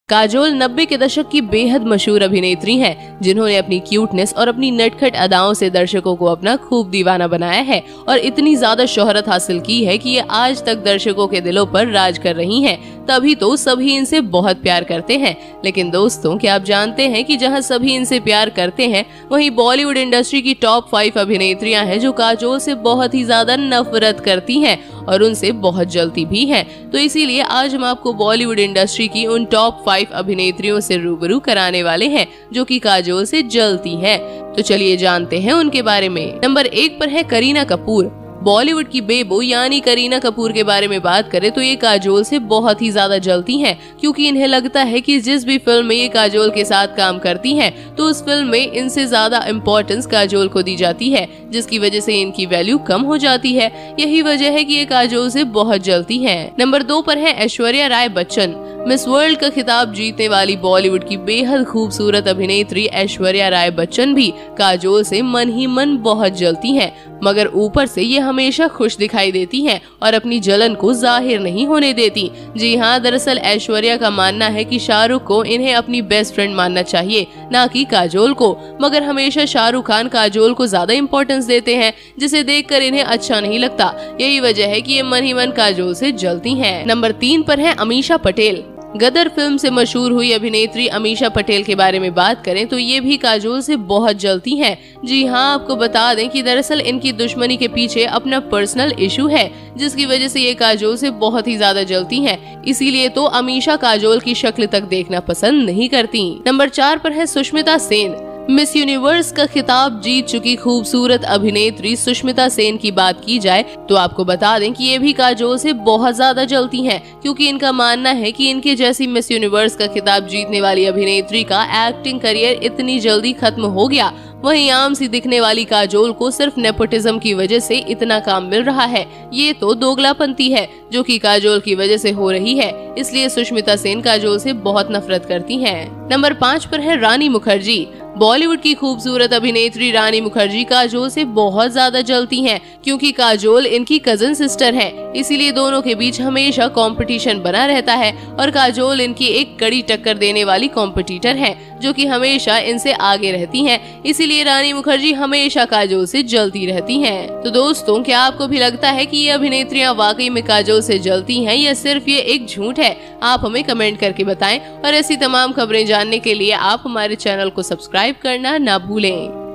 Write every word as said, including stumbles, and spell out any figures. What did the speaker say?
काजोल नब्बे के दशक की बेहद मशहूर अभिनेत्री हैं, जिन्होंने अपनी क्यूटनेस और अपनी नटखट अदाओं से दर्शकों को अपना खूब दीवाना बनाया है और इतनी ज्यादा शोहरत हासिल की है कि ये आज तक दर्शकों के दिलों पर राज कर रही हैं। तभी तो सभी इनसे बहुत प्यार करते हैं। लेकिन दोस्तों, क्या आप जानते हैं कि जहां सभी इनसे प्यार करते हैं, वहीं बॉलीवुड इंडस्ट्री की टॉप फाइव अभिनेत्रियां हैं जो काजोल से बहुत ही ज्यादा नफरत करती हैं और उनसे बहुत जलती भी हैं। तो इसीलिए आज हम आपको बॉलीवुड इंडस्ट्री की उन टॉप फाइव अभिनेत्रियों से रूबरू कराने वाले हैं जो कि काजोल से जलती हैं। तो चलिए जानते हैं उनके बारे में। नंबर एक पर है करीना कपूर। बॉलीवुड की बेबो यानी करीना कपूर के बारे में बात करें तो ये काजोल से बहुत ही ज्यादा जलती हैं, क्योंकि इन्हें लगता है कि जिस भी फिल्म में ये काजोल के साथ काम करती हैं तो उस फिल्म में इनसे ज्यादा इम्पोर्टेंस काजोल को दी जाती है, जिसकी वजह से इनकी वैल्यू कम हो जाती है। यही वजह है कि ये काजोल से बहुत जलती हैं। नंबर दो पर है ऐश्वर्या राय बच्चन। मिस वर्ल्ड का खिताब जीतने वाली बॉलीवुड की बेहद खूबसूरत अभिनेत्री ऐश्वर्या राय बच्चन भी काजोल से मन ही मन बहुत जलती हैं, मगर ऊपर से ये हमेशा खुश दिखाई देती हैं और अपनी जलन को जाहिर नहीं होने देती। जी हाँ, दरअसल ऐश्वर्या का मानना है कि शाहरुख को इन्हें अपनी बेस्ट फ्रेंड मानना चाहिए, ना कि काजोल को, मगर हमेशा शाहरुख खान काजोल को ज्यादा इम्पोर्टेंस देते हैं, जिसे देखकर इन्हें अच्छा नहीं लगता। यही वजह है कि ये मन ही मन काजोल से जलती हैं। नंबर तीन पर है अमीषा पटेल। गदर फिल्म से मशहूर हुई अभिनेत्री अमीषा पटेल के बारे में बात करें तो ये भी काजोल से बहुत जलती हैं। जी हाँ, आपको बता दें कि दरअसल इनकी दुश्मनी के पीछे अपना पर्सनल इशू है, जिसकी वजह से ये काजोल से बहुत ही ज्यादा जलती हैं। इसीलिए तो अमीषा काजोल की शक्ल तक देखना पसंद नहीं करती। नंबर चार पर है सुष्मिता सेन। मिस यूनिवर्स का खिताब जीत चुकी खूबसूरत अभिनेत्री सुष्मिता सेन की बात की जाए तो आपको बता दें कि ये भी काजोल से बहुत ज्यादा जलती हैं, क्योंकि इनका मानना है कि इनके जैसी मिस यूनिवर्स का खिताब जीतने वाली अभिनेत्री का एक्टिंग करियर इतनी जल्दी खत्म हो गया। वहीं आम सी दिखने वाली काजोल को सिर्फ नेपोटिज्म की वजह से इतना काम मिल रहा है। ये तो दोगलापंती है जो कि काजोल की वजह से हो रही है। इसलिए सुष्मिता सेन काजोल से बहुत नफरत करती हैं। नंबर पाँच पर है रानी मुखर्जी। बॉलीवुड की खूबसूरत अभिनेत्री रानी मुखर्जी काजोल से बहुत ज्यादा जलती हैं, क्योंकि काजोल इनकी कजन सिस्टर है। इसीलिए दोनों के बीच हमेशा कंपटीशन बना रहता है और काजोल इनकी एक कड़ी टक्कर देने वाली कॉम्पिटिटर है, जो कि हमेशा इनसे आगे रहती हैं। इसीलिए रानी मुखर्जी हमेशा काजोल से जलती रहती हैं। तो दोस्तों, क्या आपको भी लगता है कि ये अभिनेत्रियां वाकई में काजोल से जलती हैं या सिर्फ ये एक झूठ है? आप हमें कमेंट करके बताएं और ऐसी तमाम खबरें जानने के लिए आप हमारे चैनल को सब्सक्राइब करना ना भूलें।